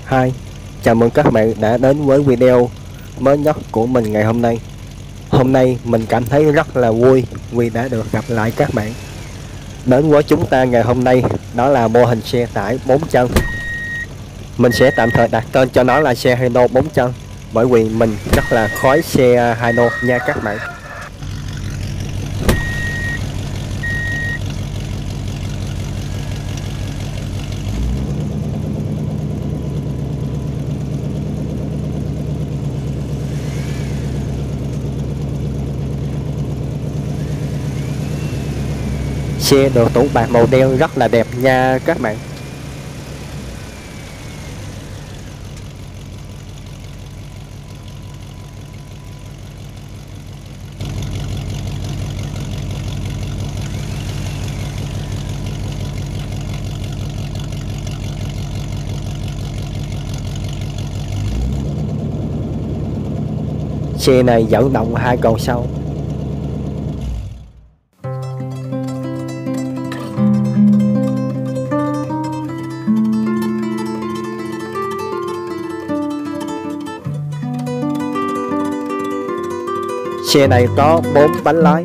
Hi, chào mừng các bạn đã đến với video mới nhất của mình ngày hôm nay. Hôm nay mình cảm thấy rất là vui vì đã được gặp lại các bạn. Đến với chúng ta ngày hôm nay đó là mô hình xe tải 4 chân. Mình sẽ tạm thời đặt tên cho nó là xe Hino 4 chân, bởi vì mình rất là khoái xe Hino nha các bạn. Xe được tủ bạc màu đen rất là đẹp nha các bạn. Xe này dẫn động 2 cầu sau. Xe này có 4 bánh lái.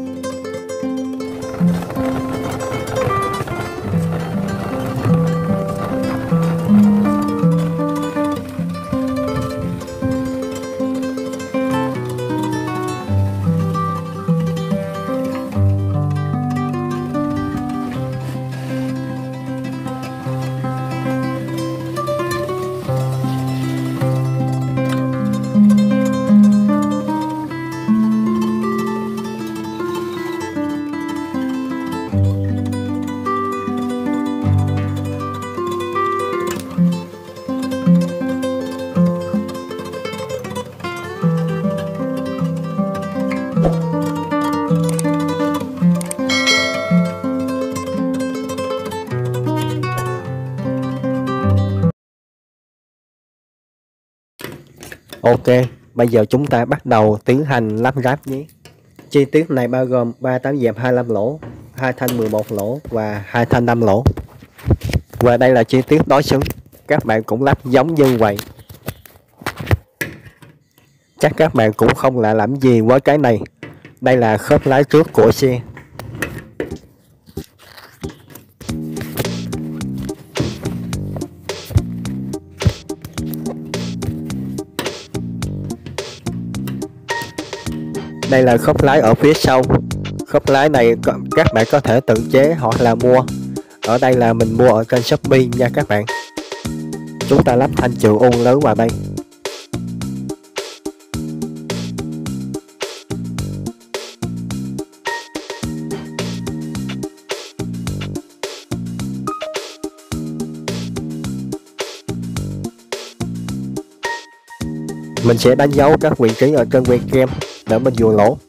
Ok, bây giờ chúng ta bắt đầu tiến hành lắp ráp nhé. Chi tiết này bao gồm 3 tấm dẹp 25 lỗ, 2 thanh 11 lỗ và 2 thanh 5 lỗ. Và đây là chi tiết đối xứng, các bạn cũng lắp giống như vậy. Chắc các bạn cũng không lạ lẫm gì với cái này. Đây là khớp lái trước của xe. Đây là khớp lái ở phía sau. Khớp lái này các bạn có thể tự chế hoặc là mua. Ở đây là mình mua ở kênh Shopee nha các bạn. Chúng ta lắp thanh chịu ôn lớn vào đây. Mình sẽ đánh dấu các vị trí ở trên que kem để mình vừa lỗ.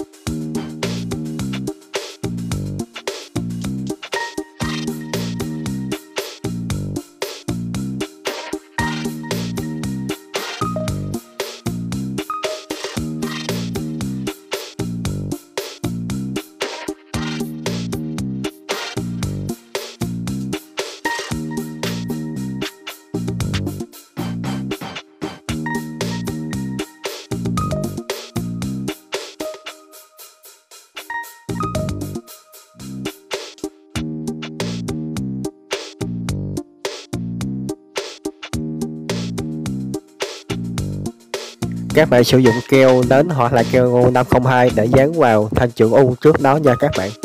Các bạn sử dụng keo nến hoặc là keo 502 để dán vào thanh chưởng U trước đó nha các bạn.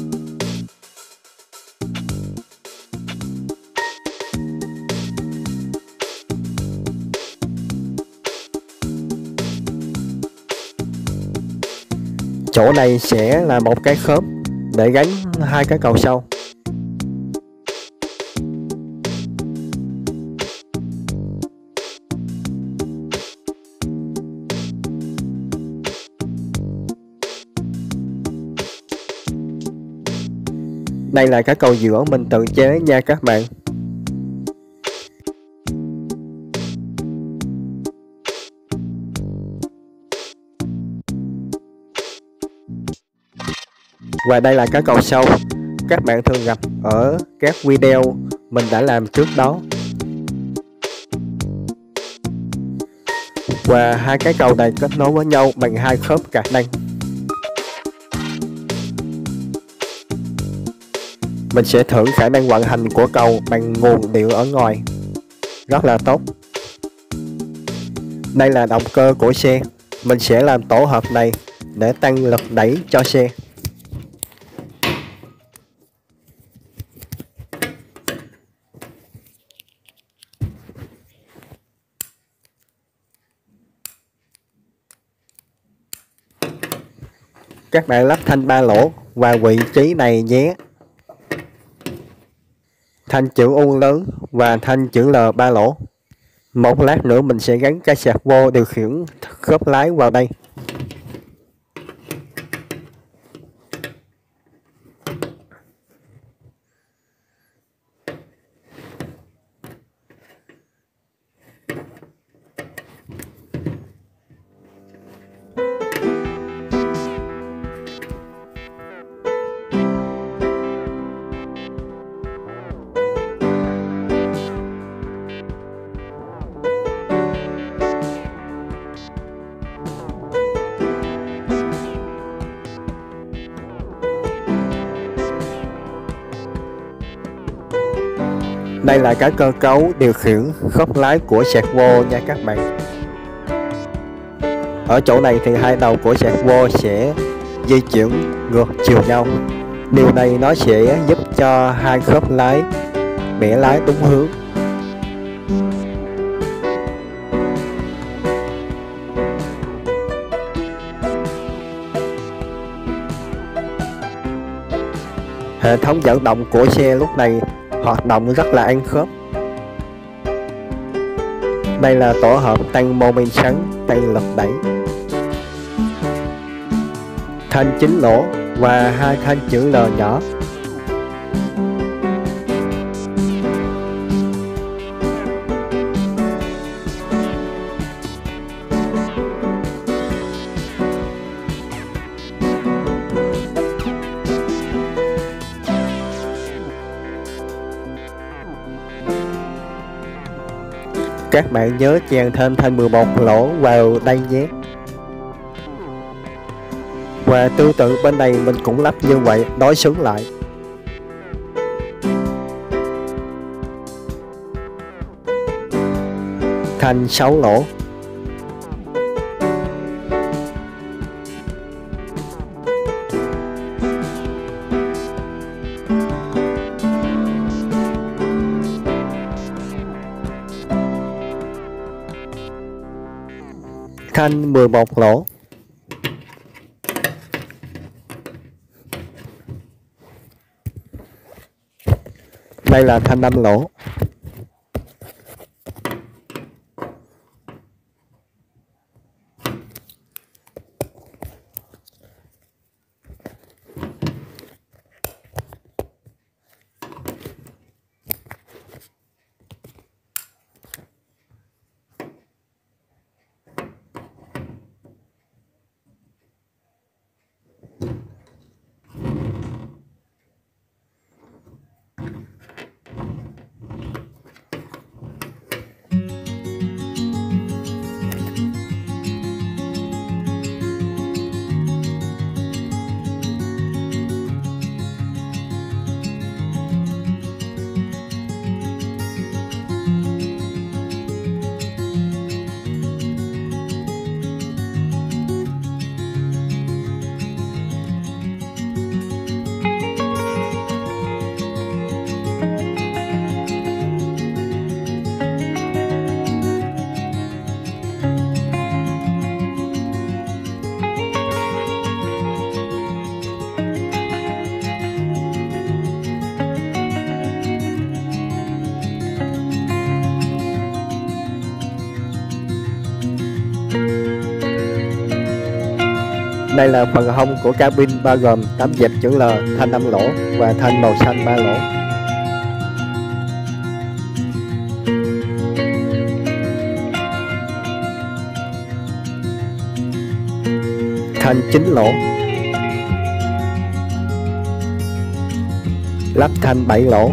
Chỗ này sẽ là một cái khớp để gắn 2 cái cầu sau. Đây là cái cầu giữa mình tự chế nha các bạn. Và đây là cái cầu sau các bạn thường gặp ở các video mình đã làm trước đó. Và hai cái cầu này kết nối với nhau bằng hai khớp cạc đăng. Mình sẽ thử khả năng vận hành của cầu bằng nguồn điện ở ngoài. Rất là tốt. Đây là động cơ của xe. Mình sẽ làm tổ hợp này để tăng lực đẩy cho xe. Các bạn lắp thanh 3 lỗ vào vị trí này nhé. Thanh chữ U lớn và thanh chữ L 3 lỗ. Một lát nữa mình sẽ gắn cái sạc vô điều khiển khớp lái vào đây. Đây là cái cơ cấu điều khiển khớp lái của servo nha các bạn. Ở chỗ này thì hai đầu của servo sẽ di chuyển ngược chiều nhau. Điều này nó sẽ giúp cho hai khớp lái bẻ lái đúng hướng. Hệ thống dẫn động của xe lúc này hoạt động rất là ăn khớp. Đây là tổ hợp tăng mô men xoắn, tăng lực đẩy. Thanh 9 lỗ và hai thanh chữ L nhỏ. Các bạn nhớ chèn thêm thanh 11 lỗ vào đây nhé. Và tương tự bên này mình cũng lắp như vậy, đối xứng lại. Thanh 6 lỗ. Thanh 11 lỗ. Đây là thanh 5 lỗ. Đây là phần hông của cabin bao gồm 8 dẹp chữ L, thanh 5 lỗ và thanh màu xanh 3 lỗ. Thanh 9 lỗ. Lắp thanh 7 lỗ.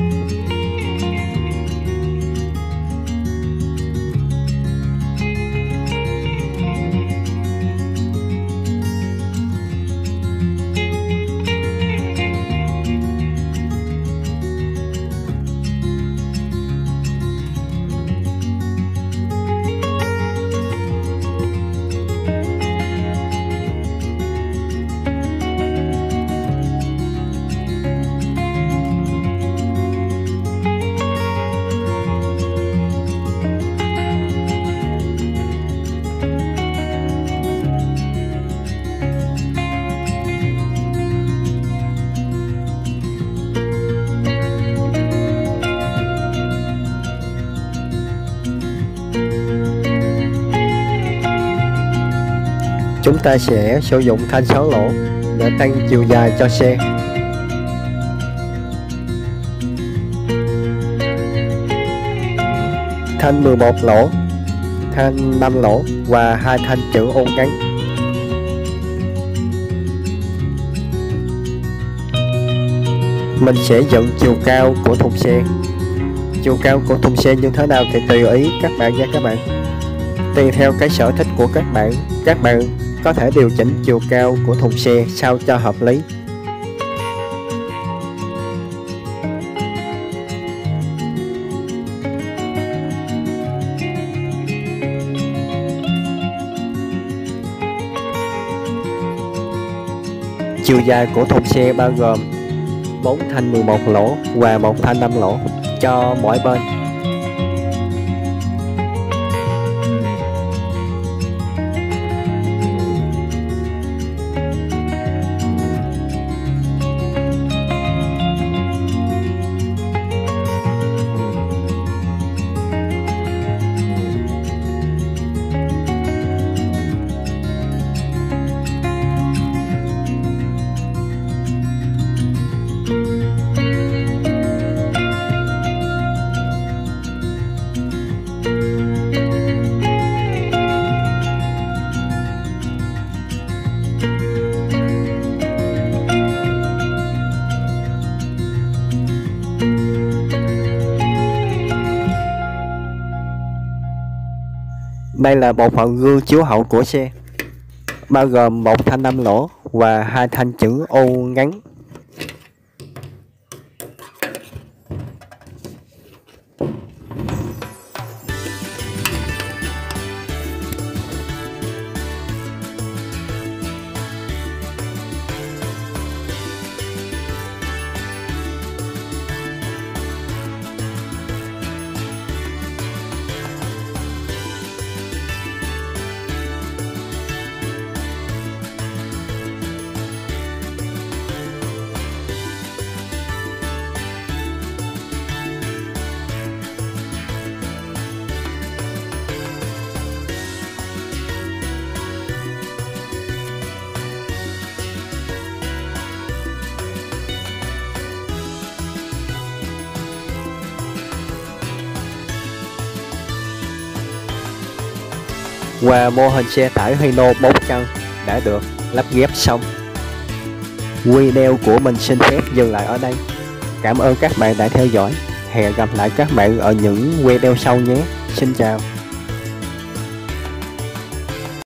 Chúng ta sẽ sử dụng thanh 6 lỗ để tăng chiều dài cho xe. Thanh 11 lỗ, thanh 5 lỗ và 2 thanh chữ ô ngắn. Mình sẽ dựng chiều cao của thùng xe. Chiều cao của thùng xe như thế nào thì tùy ý các bạn nha các bạn. Tùy theo cái sở thích của các bạn có thể điều chỉnh chiều cao của thùng xe sao cho hợp lý. Chiều dài của thùng xe bao gồm 4 thanh 11 lỗ và 1 thanh 5 lỗ cho mỗi bên. Đây là bộ phận gương chiếu hậu của xe, bao gồm 1 thanh 5 lỗ và 2 thanh chữ ô ngắn. Và mô hình xe tải Hino 4 chân đã được lắp ghép xong. Video của mình xin phép dừng lại ở đây. Cảm ơn các bạn đã theo dõi. Hẹn gặp lại các bạn ở những video sau nhé. Xin chào.